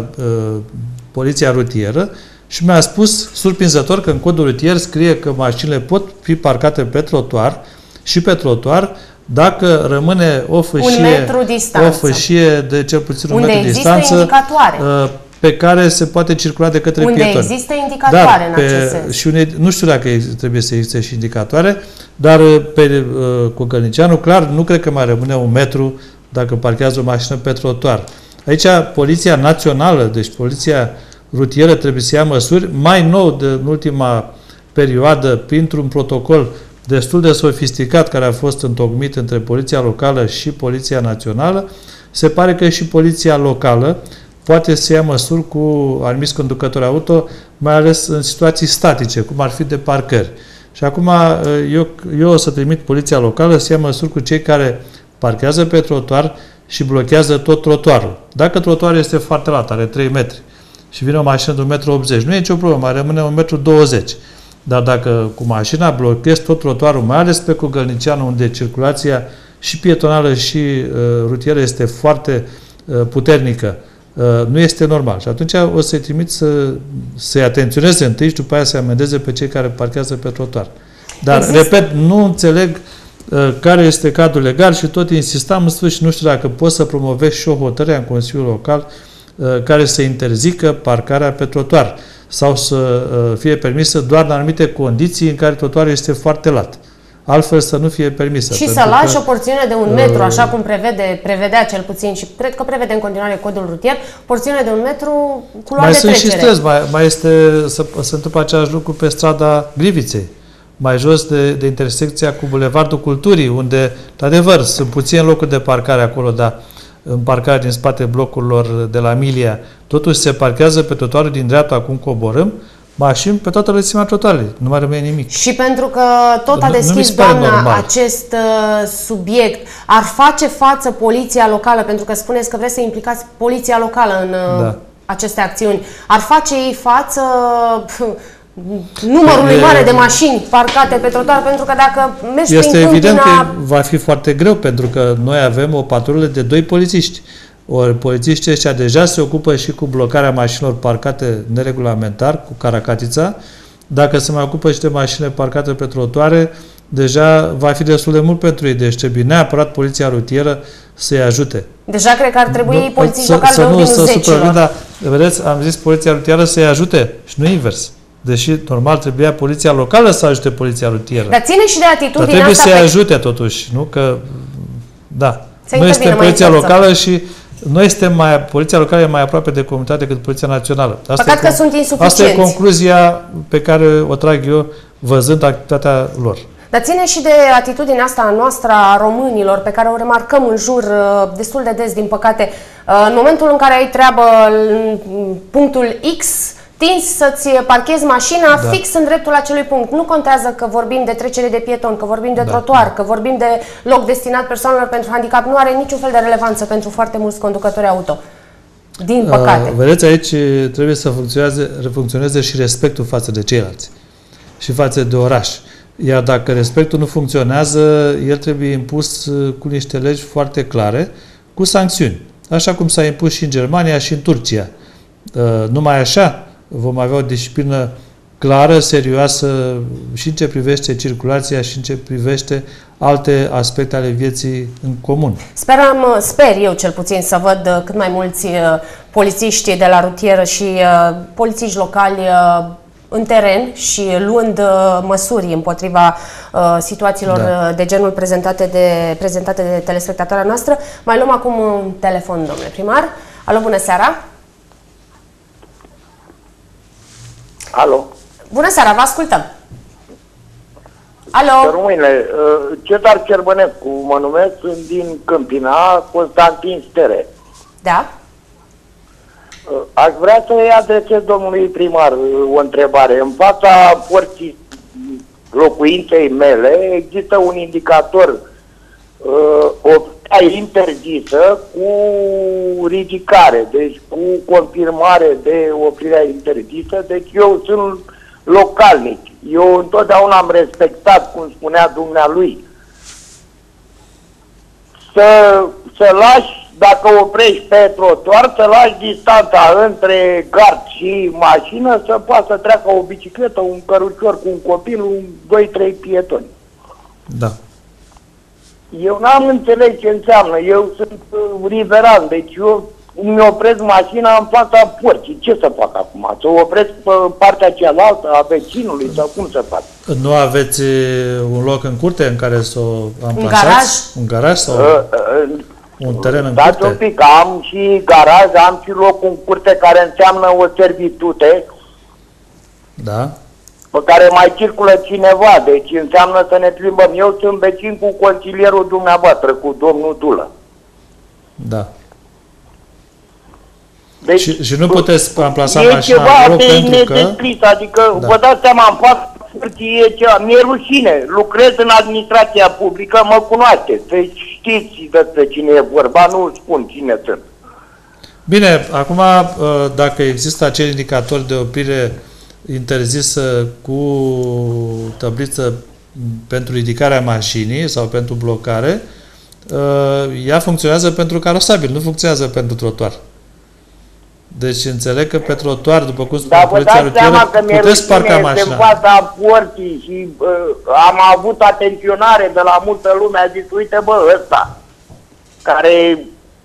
Poliția Rutieră și mi-a spus, surprinzător, că în codul rutier scrie că mașinile pot fi parcate pe trotuar și pe trotuar dacă rămâne o fâșie, o fâșie de cel puțin un Unde metru distanță indicatoare. pe care se poate circula de către Unde pietoni. există indicatoare dar în pe, acest sens. Și une, nu știu dacă trebuie să existe și indicatoare, dar pe uh, cu Gălnicianu, clar, nu cred că mai rămâne un metru dacă parchează o mașină pe trotuar. Aici Poliția Națională, deci Poliția Rutieră, trebuie să ia măsuri. Mai nou, de, în ultima perioadă, printr-un protocol destul de sofisticat care a fost întocmit între Poliția Locală și Poliția Națională, se pare că și Poliția Locală poate să ia măsuri cu anumiți conducători auto, mai ales în situații statice, cum ar fi de parcări. Și acum eu, eu o să trimit Poliția Locală să ia măsuri cu cei care parchează pe trotuar și blochează tot trotuarul. Dacă trotuarul este foarte lat, are trei metri, și vine o mașină de un metru optzeci, nu e nicio problemă, mai rămâne un metru douăzeci. Dar dacă cu mașina blochezi tot trotuarul, mai ales pe cu Gălnicianu, unde circulația și pietonală și uh, rutieră este foarte uh, puternică, uh, nu este normal. Și atunci o să-i trimit să, să-i atenționeze întâi și după aia să-i amendeze pe cei care parchează pe trotuar. Dar, Există. repet, nu înțeleg uh, care este cadrul legal și tot insistam în sfârșit, nu știu dacă pot să promovez și o hotărâre în Consiliul Local care să interzică parcarea pe trotuar sau să fie permisă doar în anumite condiții în care trotuarul este foarte lat. Altfel să nu fie permisă. Și să lași că, o porțiune de un metru, așa cum prevede, prevedea cel puțin și cred că prevede în continuare codul rutier, porțiune de un metru cu luare de trecere. Mai sunt și străzi, mai, mai este, să, se întâmplă același lucru pe strada Griviței, mai jos de, de intersecția cu Bulevardul Culturii, unde, de adevăr, sunt puține locuri de parcare acolo, dar în parcarea din spate blocurilor de la Milia, totuși se parchează pe trotuarul din dreapta, acum coborâm, mașini pe toată lățimea trotuarului. Nu mai rămâne nimic. Și pentru că tot a deschis doamna normal. acest uh, subiect, ar face față Poliția Locală, pentru că spuneți că vreți să implicați Poliția Locală în uh, da. aceste acțiuni, ar face ei față uh, numărului mare de mașini parcate pe trotuar, pentru că dacă mergi este prin evident câmpina... că va fi foarte greu, pentru că noi avem o patrulă de doi polițiști. Ori polițiștii ăștia deja se ocupă și cu blocarea mașinilor parcate neregulamentar, cu caracatița. Dacă se mai ocupă și de mașini parcate pe trotuare, deja va fi destul de mult pentru ei. Deci trebuie neapărat Poliția Rutieră să-i ajute. Deja cred că ar trebui polițiști locali de ordinul zecilor. Vedeți, am zis Poliția Rutieră să-i ajute și nu invers. Deși, normal, trebuia poliția locală să ajute poliția rutieră. Dar ține și de atitudinea Dar trebuie asta să-i pe... ajute, totuși, nu? Că, da, să noi suntem poliția locală să... și noi suntem mai, poliția locală e mai aproape de comunitate decât poliția națională. Asta Păcat e, că sunt insuficienți. Asta e concluzia pe care o trag eu văzând activitatea lor. Dar ține și de atitudinea asta noastră a românilor, pe care o remarcăm în jur destul de des, din păcate. În momentul în care ai treabă în punctul X, tinzi să-ți parchezi mașina da. fix în dreptul acelui punct. Nu contează că vorbim de trecere de pieton, că vorbim de da. trotuar, că vorbim de loc destinat persoanelor pentru handicap. Nu are niciun fel de relevanță pentru foarte mulți conducători auto. Din păcate. Uh, vedeți, aici trebuie să funcționeze, funcționeze și respectul față de ceilalți și față de oraș. Iar dacă respectul nu funcționează, el trebuie impus cu niște legi foarte clare, cu sancțiuni. Așa cum s-a impus și în Germania și în Turcia. Numai așa vom avea o disciplină clară, serioasă și în ce privește circulația și în ce privește alte aspecte ale vieții în comun. Sperăm, sper eu cel puțin să văd cât mai mulți polițiști de la rutieră și polițiști locali în teren și luând uh, măsuri împotriva uh, situațiilor da. de genul prezentate de, prezentate de telespectatoarea noastră. Mai luăm acum un telefon, domnule primar. Alo, bună seara! Alo! Bună seara, vă ascultăm! Alo! Rămâine, Cezar Cerbănescu mă numesc, sunt din Câmpina, Constantin Stere. Da? Aș vrea să-i adresez domnului primar o întrebare. În fața porții locuinței mele există un indicator, o oprirea interzisă cu ridicare, deci cu confirmare de oprirea interzisă. Deci eu sunt localnic. Eu întotdeauna am respectat, cum spunea dumnealui, să, să lași, dacă oprești pe trotuar, să lași distanța între gard și mașină, să poată să treacă o bicicletă, un cărucior cu un copil, un, doi, trei pietoni. Da. Eu n-am înțeles ce înseamnă. Eu sunt uh, riveran, deci eu îmi opresc mașina în fața porții. Ce să fac acum? Să o opresc pe partea cealaltă a vecinului sau cum să fac? Nu aveți un loc în curte în care să o amplasați? Un garaj? Un garaj sau... Uh, uh, un teren în Dați curte? un pic, am și garaj, am și loc în curte care înseamnă o servitute. Da. Pe care mai circulă cineva, deci înseamnă să ne plimbăm. Eu sunt vecin cu consilierul dumneavoastră, cu domnul Dulă. Da. Deci, și, și nu puteți amplasa e mașina ceva în loc de pentru că... nedescris, adică Da. vă dați seama, în față e ceva, mi-e rușine, lucrez în administrația publică, mă cunoașteți, deci știți despre cine e vorba, nu spun cine sunt. Bine, acum dacă există acel indicator de oprire interzisă cu tabliță pentru ridicarea mașinii sau pentru blocare, ea funcționează pentru carosabil, nu funcționează pentru trotuar. Deci înțeleg că pe trotuar, după cum spune Dar poliția rutieră, puteți parca mașina. în fața porții și uh, am avut atenționare de la multă lume, a zis, uite bă, ăsta, care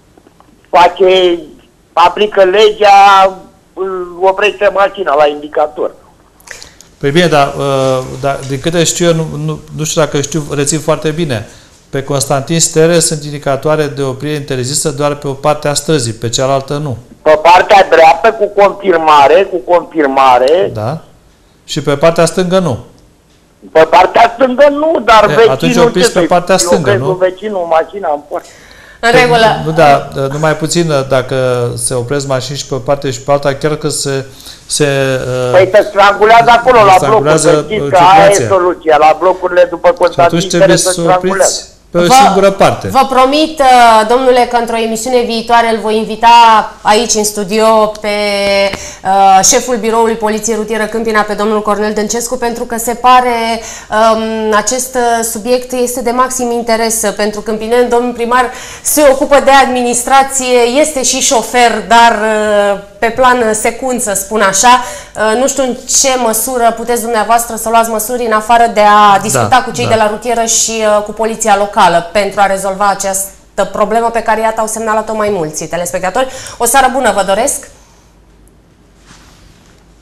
face, aplică legea, oprește mașina la indicator. Păi bine, dar, uh, dar din câte știu eu, nu, nu, nu știu dacă știu, rețin foarte bine, pe Constantin Stere sunt indicatoare de oprire interzisă doar pe o parte a străzii, pe cealaltă nu. Pe partea dreaptă cu confirmare, cu confirmare. Da. Și pe partea stângă nu. Pe partea stângă nu, dar e, vecinul... Atunci opriți pe partea stângă, nu? Vecinul, mașina în poartă. În regulă. Nu, da, numai puțin, dacă se opresc mașini și pe parte și pe alta, chiar că se... se păi se strangulează acolo la blocuri, să știți că aia e soluția, la blocurile după Constantin Stere se strangulează. Pe o vă, singură parte. Vă promit, domnule, că într-o emisiune viitoare îl voi invita aici în studio pe uh, șeful biroului Poliției Rutieră Câmpina, pe domnul Cornel Dâncescu, pentru că se pare um, acest subiect este de maxim interes pentru câmpineni. Domnul primar se ocupă de administrație, este și șofer, dar uh, pe plan secund, să spun așa. Uh, nu știu în ce măsură puteți dumneavoastră să luați măsuri în afară de a discuta da, cu cei da. de la rutieră și uh, cu poliția locală pentru a rezolva această problemă pe care iată au semnalat-o mai mulți telespectatori. O seară bună vă doresc!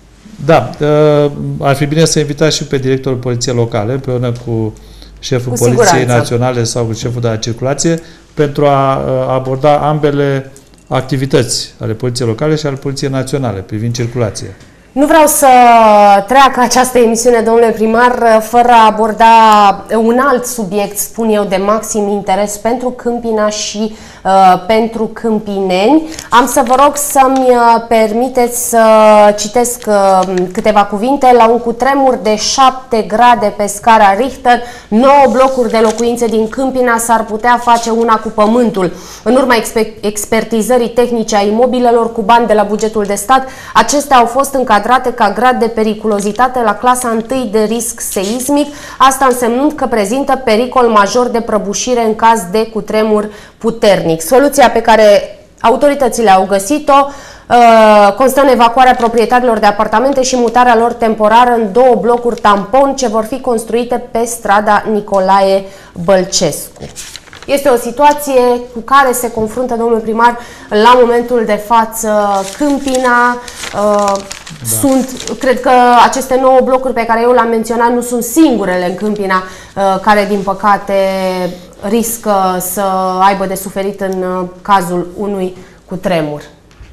Da, uh, ar fi bine să invitați și pe directorul Poliției Locale, împreună cu șeful cu Poliției siguranță. Naționale sau cu șeful de la circulație, pentru a uh, aborda ambele activități ale Poliției Locale și ale Poliției Naționale privind circulație. Nu vreau să treacă această emisiune, domnule primar, fără a aborda un alt subiect, spun eu, de maxim interes pentru Câmpina și uh, pentru câmpineni. Am să vă rog să-mi permiteți să citesc uh, câteva cuvinte. La un cutremur de șapte grade pe scara Richter, nouă blocuri de locuințe din Câmpina s-ar putea face una cu pământul. În urma exper expertizării tehnice a imobilelor cu bani de la bugetul de stat, acestea au fost încadrate ca grad de periculozitate la clasa unu de risc seismic, asta însemnând că prezintă pericol major de prăbușire în caz de cutremur puternic. Soluția pe care autoritățile au găsit-o uh, constă în evacuarea proprietarilor de apartamente și mutarea lor temporară în două blocuri tampon ce vor fi construite pe strada Nicolae Bălcescu. Este o situație cu care se confruntă domnul primar la momentul de față Câmpina. Uh, da. Sunt, cred că aceste nouă blocuri pe care eu le-am menționat nu sunt singurele în Câmpina uh, care, din păcate, riscă să aibă de suferit în uh, cazul unui cutremur.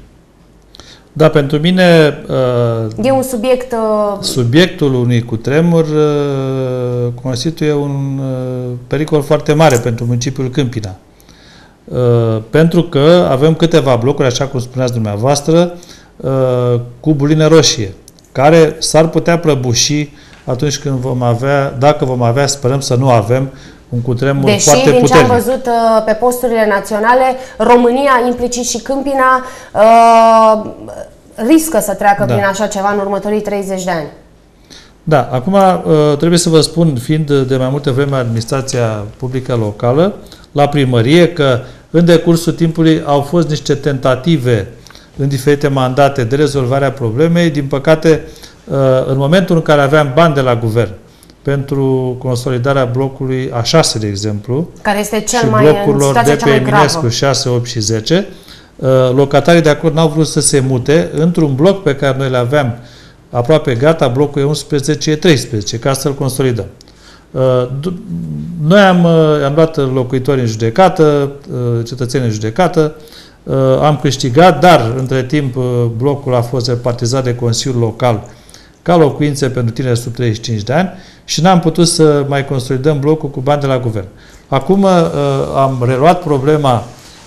Da, pentru mine uh, e un subiect... Uh, subiectul unui cutremur uh, constituie un uh, pericol foarte mare pentru municipiul Câmpina. Uh, pentru că avem câteva blocuri, așa cum spuneați dumneavoastră, uh, cu buline roșie, care s-ar putea prăbuși atunci când vom avea, dacă vom avea, sperăm să nu avem, un cutremur Deși, foarte puternic. Deși, din ce am văzut uh, pe posturile naționale, România, implicit și Câmpina, uh, riscă să treacă da. prin așa ceva în următorii treizeci de ani. Da, acum uh, trebuie să vă spun, fiind de mai multe vreme administrația publică locală, la primărie, că în decursul timpului au fost niște tentative în diferite mandate de rezolvare a problemei. Din păcate, uh, în momentul în care aveam bani de la guvern pentru consolidarea blocului A șase, de exemplu, care este cel și mai, blocurilor de pe Eminescu șase, opt și zece, locatarii de acolo n-au vrut să se mute într-un bloc pe care noi le aveam aproape gata, blocul E unsprezece, E treisprezece, ca să-l consolidăm. Noi am, am luat locuitori în judecată, cetățeni în judecată, am câștigat, dar între timp blocul a fost repartizat de Consiliul Local ca locuințe pentru tineri sub treizeci și cinci de ani și n-am putut să mai consolidăm blocul cu bani de la guvern. Acum am reluat problema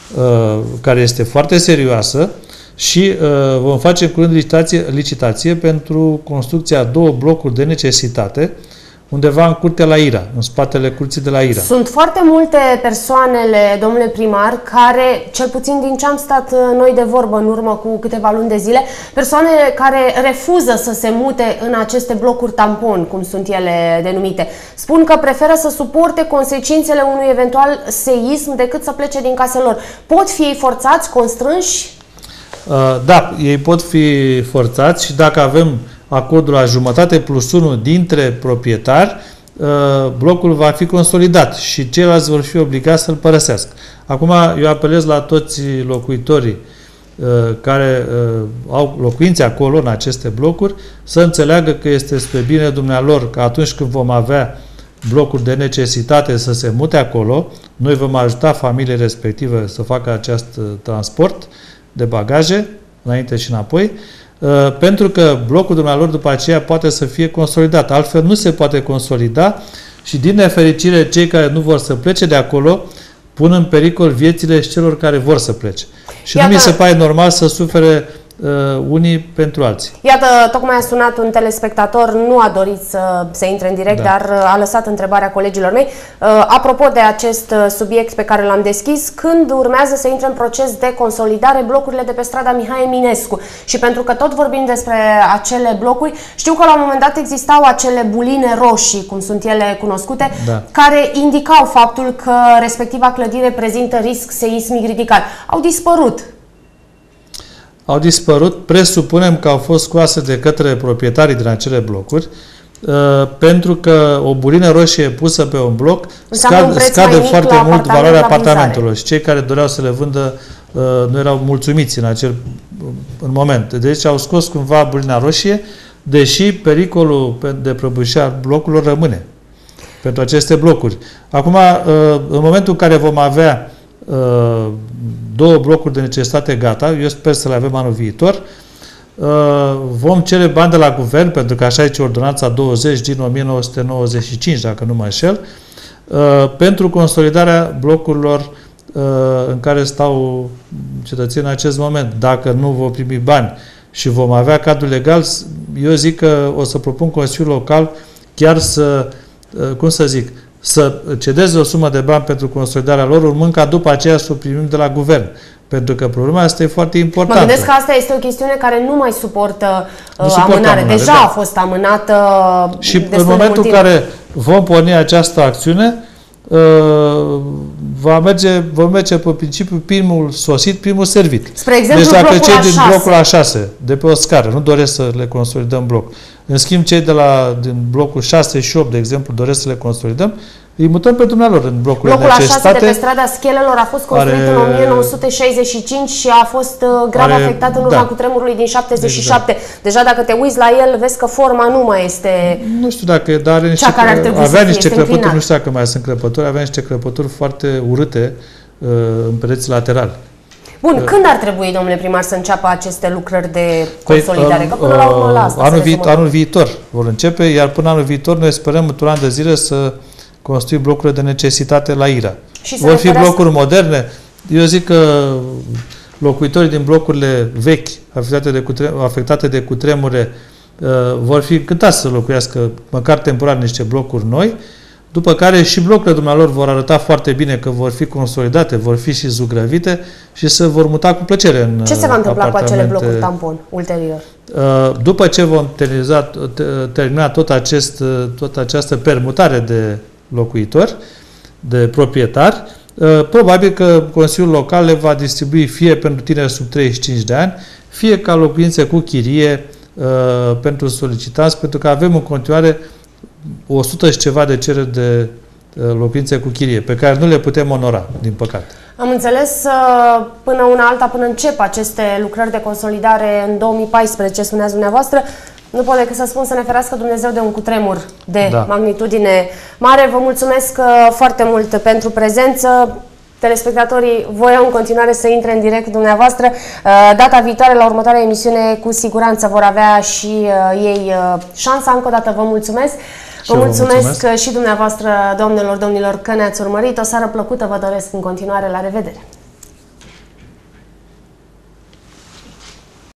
care este foarte serioasă și uh, vom face în curând licitație, licitație pentru construcția a două blocuri de necesitate undeva în curtea la Ira, în spatele curții de la Ira. Sunt foarte multe persoanele, domnule primar, care, cel puțin din ce am stat noi de vorbă în urmă cu câteva luni de zile, persoane care refuză să se mute în aceste blocuri tampon, cum sunt ele denumite. Spun că preferă să suporte consecințele unui eventual seism decât să plece din casele lor. Pot fi ei forțați, constrânși? Uh, da, ei pot fi forțați și dacă avem acordul la jumătate plus unu dintre proprietari, blocul va fi consolidat și ceilalți vor fi obligați să-l părăsească. Acum, eu apelez la toți locuitorii care au locuințe acolo, în aceste blocuri, să înțeleagă că este spre bine dumnealor că atunci când vom avea blocuri de necesitate să se mute acolo, noi vom ajuta familiile respective să facă acest transport de bagaje, înainte și înapoi, pentru că blocul dumnealor după aceea poate să fie consolidat. Altfel nu se poate consolida și din nefericire cei care nu vor să plece de acolo pun în pericol viețile celor care vor să plece. Și Iată, nu mi se pare normal să sufere uh, unii pentru alții. Iată, tocmai a sunat un telespectator, nu a dorit să se intre în direct, da. dar a lăsat întrebarea colegilor mei. Uh, apropo de acest subiect pe care l-am deschis, când urmează să intre în proces de consolidare blocurile de pe strada Mihai Eminescu? Și pentru că tot vorbim despre acele blocuri, știu că la un moment dat existau acele buline roșii, cum sunt ele cunoscute, da. care indicau faptul că respectiva clădire prezintă risc seismic ridicat. Au dispărut. Au dispărut, presupunem că au fost scoase de către proprietarii din acele blocuri, uh, pentru că o bulină roșie pusă pe un bloc scade, scade foarte mult valoarea apartamentelor și cei care doreau să le vândă uh, nu erau mulțumiți în acel în moment. Deci au scos cumva bulina roșie, deși pericolul de prăbușire al blocurilor rămâne pentru aceste blocuri. Acum, în momentul în care vom avea două blocuri de necesitate gata, eu sper să le avem anul viitor, vom cere bani de la guvern, pentru că așa zice ordonanța douăzeci din o mie nouă sute nouăzeci și cinci, dacă nu mă înșel, pentru consolidarea blocurilor în care stau cetățenii în acest moment. Dacă nu vom primi bani și vom avea cadrul legal, eu zic că o să propun Consiliul Local chiar să, cum să zic, să cedeze o sumă de bani pentru consolidarea lor, urmând ca după aceea să o primim de la guvern. Pentru că problema asta e foarte importantă. Mă gândesc că asta este o chestiune care nu mai suportă, nu uh, suportă amânare. amânare. Deja Da. a fost amânată. Și în momentul în care vom porni această acțiune, uh, va merge, vom merge pe principiul primul sosit, primul servit. Spre exemplu, deci dacă cei A din șase. blocul A șase, de pe o scară, nu doresc să le consolidăm bloc, în schimb cei de la din blocul șase și opt, de exemplu, doresc să le consolidăm, îi mutăm pe dumnealor în blocurile Blocul A șase necesitate. de pe strada Schelelor a fost construit are, în o mie nouă sute șaizeci și cinci și a fost uh, grav are, afectat în urma da. cutremurului din șaptezeci și șapte. Exact. Deja dacă te uiți la el, vezi că forma nu mai este Nu știu dacă, dar are niște, cea care ar trebui avea să fie, niște este crăpături, înclinat. nu știu dacă mai sunt crăpături, avea niște crăpături foarte urâte uh, în pereții laterali. Bun, când ar trebui, domnule primar, să înceapă aceste lucrări de consolidare? Că până la urmă la asta anul, se vi- rezumă. anul viitor vor începe, iar până anul viitor noi sperăm într-un an de zile să construim blocurile de necesitate la I R A. Și să Vor fi referească- blocuri moderne. Eu zic că locuitorii din blocurile vechi afectate de, cutre- afectate de cutremure uh, vor fi încântați să locuiască măcar temporar în niște blocuri noi, după care și blocurile dumnealor vor arăta foarte bine că vor fi consolidate, vor fi și zugrăvite și se vor muta cu plăcere în Ce se va întâmpla cu acele apartamente. blocuri tampon ulterior? După ce vom termina, termina tot acest, tot această permutare de locuitori, de proprietari, probabil că Consiliul Local le va distribui fie pentru tineri sub treizeci și cinci de ani, fie ca locuințe cu chirie pentru solicitanți, pentru că avem în continuare o sută și ceva de cereri de locuințe cu chirie, pe care nu le putem onora, din păcate. Am înțeles, până una alta, până încep aceste lucrări de consolidare în două mii paisprezece, spuneați dumneavoastră, nu pot decât să spun să ne ferească Dumnezeu de un cutremur de Da. magnitudine mare. Vă mulțumesc foarte mult pentru prezență. Telespectatorii voiau în continuare să intre în direct cu dumneavoastră. Data viitoare, la următoarea emisiune, cu siguranță vor avea și ei șansa. Încă o dată vă mulțumesc. Vă mulțumesc, mulțumesc și dumneavoastră, doamnelor, domnilor, că ne-ați urmărit. O seară plăcută vă doresc în continuare. La revedere!